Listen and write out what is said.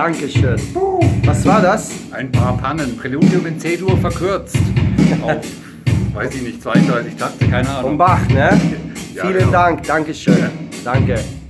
Dankeschön. Was war das? Ein paar Pannen. Präludium in C-Dur verkürzt. Auf, weiß ich nicht, 32 Takte, keine Ahnung. Vom Bach, ne? Ja, Vielen genau. Dank, Dankeschön. Danke.